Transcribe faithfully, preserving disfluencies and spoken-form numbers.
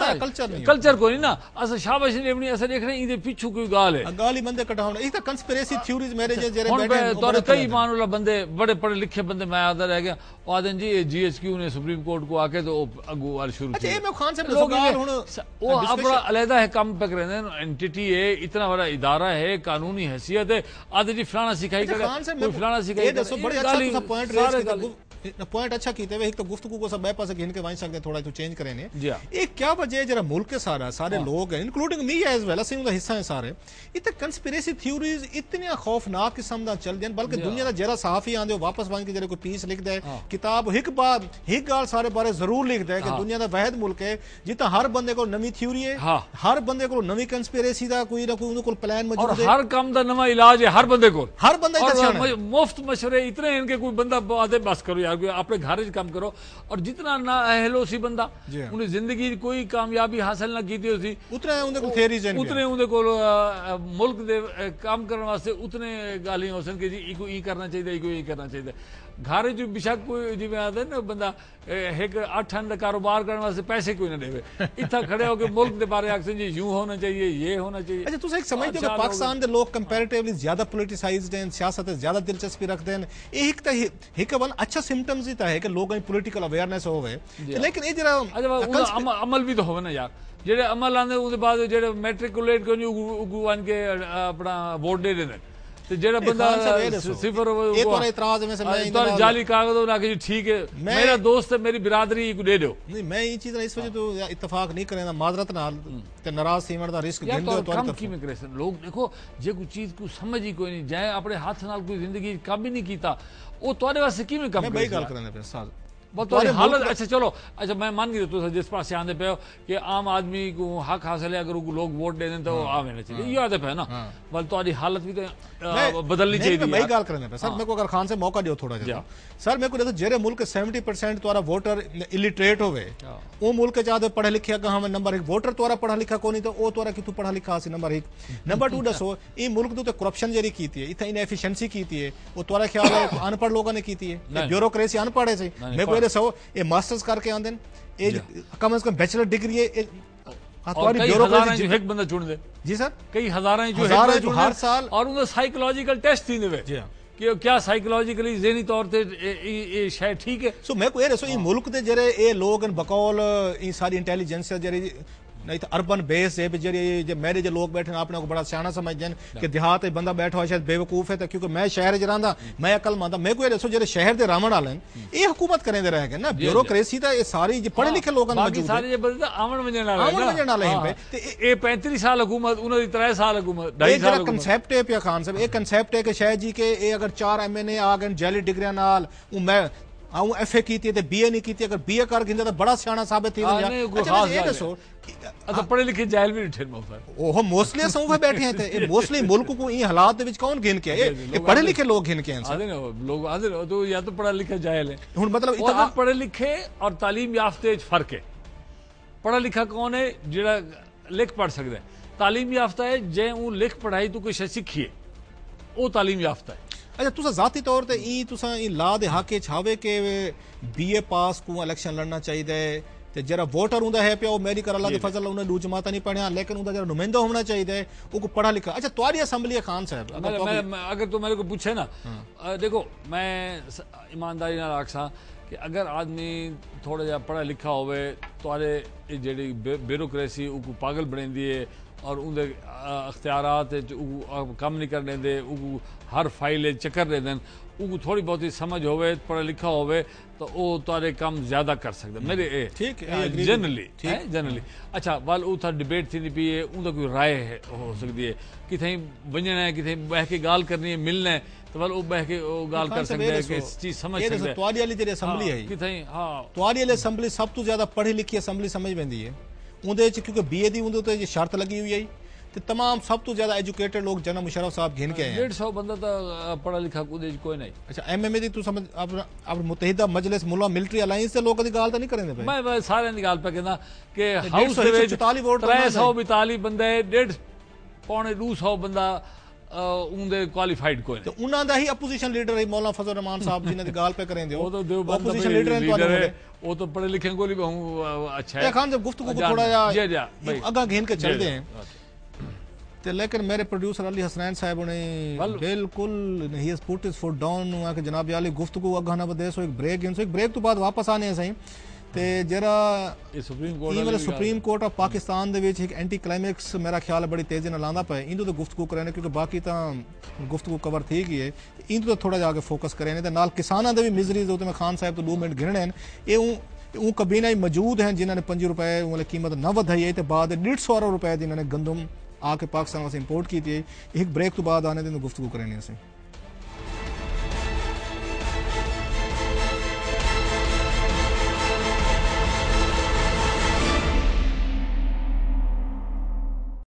Culture नहीं culture कोई ना अस शाबाशी देवनी अस देखने इदे पिछू कोई गाल है गाली बंदे कटाउन ई त कंस्पिरेसी थ्योरीज मेरे जे जेरे बैठे तोरे कई मानूला बंदे बड़े पढ़े लिखे बंदे मैं आदर रह गया आदन जी जीएचक्यू ने सुप्रीम कोर्ट को आके तो अगू वाल शुरू अच्छा ये मैं खान साहब सवाल हुन वो अपना अलहदा है काम पे करे एंटिटी है इतना बड़ा इदारा है कानूनी हैसियत है आदे जी फलाना सिखाई करे कोई फलाना सिखाई ये दसो बड़े अच्छा पॉइंट रेज किया पॉइंट अच्छा कीते हुए एक तो गुफ्तगू को सब बाय पास गिन के वाई सकते थोड़ा तो चेंज करे ने एक क्या वजह है जरा मुल्क के सारा सारे लोग हैं इंक्लूडिंग मी एज वेल असीं उदा हिस्सा है सारे इते कंस्पिरेसी थ्योरीज इतनी खौफनाक किस्म दा चल देन बल्कि दुनिया दा जरा सहाफी आंदे वापस वन के जरा कोई पीस लिख दे किताब एक बार एक गाल सारे बारे जरूर लिख दे कि दुनिया दा वाहिद मुल्क है जिता हर बंदे को नवी थ्योरी है हर बंदे को नवी कंस्पिरेसी दा कोई ना कोई उनके कोल प्लान मौजूद है हर काम दा नवा इलाज है हर बंदे को हर बंदा मुफ्त मशवरे इतने इनके कोई बंदा आदे बस करो यार अपने घर काम करो और जितना ना अहल हो सी बंदा उन्हें जिंदगी कोई कामयाबी हासिल ना की थी उतने उतने उनके को मुल्क दे काम करने वास्ते उतने गाली हो सन कि जी इको ई करना चाहिए इको ई करना चाहिए घर जो बेशक कोई जिवें आते ना बंदा एक अठ हंड कारोबार करने वास्ते पैसे कोई ना देवे इतना खड़े होकर मुल्क के बारे आखसन जी यूं होना चाहिए ये होना चाहिए। अच्छा तुम एक समझते हो कि पाकिस्तान के लोग कंपैरेटिवली ज्यादा पॉलिटिसाइज्ड हैं सियासत ज्यादा दिलचस्पी रखते हैं ये एक एक वन अच्छा सिम्टम्स ही है कि लोगों की पॉलिटिकल अवेयरनेस होवे लेकिन ये जरा अमल भी तो होवे ना यार जेडे अमल आंदे उसके बाद जेडे मैट्रिकुलेट को वन के अपना वोट दे देंगे तो जेड़ा बंदा सिफर एक और इतराज में से मैं तो जाली कागज ना कि ठीक है मेरा दोस्त है मेरी बिरादरी को दे दो नहीं मैं ये चीज इस वजह तो इत्तेफाक नहीं करेंदा माजरत नाल ते नाराज सीमण दा रिस्क गिन दो तो कम की में करे लोग देखो जे कोई चीज को समझ ही कोई नहीं जाए अपने हाथ नाल कोई जिंदगी कम ही नहीं कीता वो तोरे वास्ते की में कम मैं भाई गल करने पे साल हालत अच्छा चलो अच्छा मैं मान गई तो जिस पास आंदे पे कि आम आदमी को हक हासिल है अगर लोग वोट दे दें तो आवे चाहिए ये आदे पे है ना बल तो हालत भी तो बदलनी चाहिए मैं गल करने पे सर मेरे को अगर खान से मौका दियो थोड़ा जा सर मेरे को देखो जेरे मुल्क सेवेंटी परसेंट तुम्हारा वोटर इलिटरेट होवे वो मुल्क चाहते पढ़े लिखे का हम नंबर एक वोटर तुम्हारा पढ़ा लिखा को नहीं तो वो तुम्हारा कि तू पढ़ा लिखा सी नंबर एक नंबर टू दसो ये मुल्क तो करप्शन जेरी की थी इतना इनएफिशिएंसी की थी वो तुम्हारा ख्याल है अनपढ़ लोगों ने की थी ब्यूरोक्रेसी अनपढ़ है मेरे को सो ये मास्टर्स करके आंदे ए कम से कम बैचलर डिग्री है तुम्हारी ब्यूरोक्रेसी एक बंदा चुन दे जी सर कई हजारां जो है हर साल और उनका साइकोलॉजिकल टेस्ट थी देवे कि क्या साइकोलॉजिकली ज़हनी तौर पे ये शायद ठीक है सो मैं को ये दसो ये मुल्क दे जरे ए लोग बकौल ये सारी इंटेलिजेंस जरे नहीं तो अर्बन बेस है जे मेरे जो लोग बैठे अपने को बड़ा सियाना समझते हैं कि देहात बंदा बैठा हुआ शायद बेवकूफ है क्योंकि मैं शहर च रहा मैं अकल मंद मैं को दसो जो शहर के रावण वाले ये हुकूमत करें रह गए ना ब्यूरोक्रेसी तो ये सारी पढ़े लिखे लोग पैंतीस साल हुकूमत त्रै साल हुकूमत कंसेप्ट है पिया खान साहब ये कंसेप्ट है कि शायद जी के अगर चार एम एन ए आ गए जैली डिग्रिया नाल मैं आऊं एफ ए की थी बीए नहीं की अगर बीए कर गिंदा तो बड़ा सियाना साबित थी ये दसो अच्छा पढ़े लिखे जाहिल भी ठेर ओहो मोस्टली असों पे बैठे थे ये मोस्टली मुल्क को ई हालात दे विच कौन गिन के ये ये पढ़े लिखे लोग गिन के हैं आदे ना लोग आदे तो या तो पढ़ा लिखा जाहिल है हुन मतलब इतना पढ़े लिखे और तालीम याफ्ते विच फर्क है पढ़ा लिखा कौन है जेड़ा लिख पढ़ सकदा है तालीम याफ्ता है जे ऊ लिख पढ़ाई तो कोई शे सीखिए वो तालीम याफ्ता है। अच्छा तुसा जाती तौर ते ई तुसा ई ला दे हक छावे के बीए पास को इलेक्शन लड़ना चाहिए ते जरा वोटर उंदा है पे मेरी कर अल्लाह दी फजल उन्हें दू जमाता नहीं पढ़िया लेकिन उंदा जरा नुमाइंदा होना चाहिए वो पढ़ा लिखा। अच्छा तुम्हारी असम्बली खान साहब अगर, मैं, मैं, अगर तो मेरे को पूछे ना देखो मैं ईमानदारी नाल आखसा कि अगर आदमी थोड़ा जा पढ़ा लिखा होवे तुम्हारे जेडी ब्यूरोक्रेसी उनको पागल बनेंदी है और उनके अख्तियारात कम नहीं कर देंदे हर फाइल चक्कर दे दें उनको थोड़ी बहुत ही समझ होवे पढ़ा लिखा होवे तो वो तारे काम ज्यादा कर सकते मेरे ए ठीक जनरली जनरली। अच्छा वाल उथा डिबेट थी पी है उनका कोई राय है हो सकती है किथे वंजना है किथे बह के गाल करनी है मिलना है तो वाल वो बह के वो गाल कर सकते हैं कि चीज समझ सकते हैं। तुम्हारी वाली जेडी असम्बली है किथे हां तुम्हारी वाली असम्बली सब तो ज्यादा पढ़ी लिखी असम्बली समझ वेंदी है उन्दे च क्योंकि बीए दी उन्दे ते शर्त लगी हुई है तो तमाम सब तो ज्यादा एजुकेटेड लोग जना मुशर्रफ साहब घिन के हैं डेढ़ सौ बंदा तो पढ़ा लिखा कुछ कोई नहीं। अच्छा एम एम ए दी तू समझ अब मुत्तहिदा मजलिस मुल्ला मिलिट्री अलायंस से लोग दी गाल तो नहीं करेंगे मैं मैं सारे दी गाल पे कहना कि हाउस दे विच चौतालीस वोट त्रै सौ बतालीस बंदे डेढ़ पौने दो सौ बंदा ਉਹਦੇ ਕੁਆਲੀਫਾਈਡ ਕੋਈ ਤੇ ਉਹਨਾਂ ਦਾ ਹੀ ਆਪੋਜੀਸ਼ਨ ਲੀਡਰ ਹੈ ਮੌਲਾਨਾ ਫਜ਼ਲ ਰਹਿਮਾਨ ਸਾਹਿਬ ਜਿਨ੍ਹਾਂ ਦੀ ਗੱਲ ਪੇ ਕरेंगे ਉਹ ਤਾਂ ਦੇਵਬੰਦ ਆਪੋਜੀਸ਼ਨ ਲੀਡਰ ਨੇ ਤੁਹਾਡੇ ਉਹ ਤਾਂ ਪੜ੍ਹੇ ਲਿਖੇ ਕੋਲ ਹੀ अच्छा है खान जब गुफ्तगू को थोड़ा जा अगा घेन के चलते हैं तो लेकिन मेरे प्रोड्यूसर अली हसनैन साहब ने बिल्कुल ही has put his foot down कि जनाब अली गुफ्तगू अगा ना बदे सो एक ब्रेक इन सो एक ब्रेक तो बाद वापस आने हैं सही ते जरा सुप्रीम कोर्ट ईमेल सुप्रीम कोर्ट ऑफ पाकिस्तान दे विच एक एंटी क्लाइमैक्स मेरा ख्याल है बड़ी तेजी नाल आंदा पे इंदू तो गुफ्तगू करें क्योंकि बाकी तो गुफ्तगू कवर थी गई है इंदू तो थोड़ा जाके फोकस करें ते नाल किसानां दे भी मिजरीज होते मैं खान साहब तो दो मिनट गिनने हैं ये वो कबीना ही मौजूद हैं जिन्होंने पंजी रुपए मतलब कीमत न वधाई है तो बाद डेढ़ सौ रुपए जिन्होंने गंदम आके पाकिस्तान से इंपोर्ट की थी एक ब्रेक तो बाद आने दिन गुफ्तगू करें से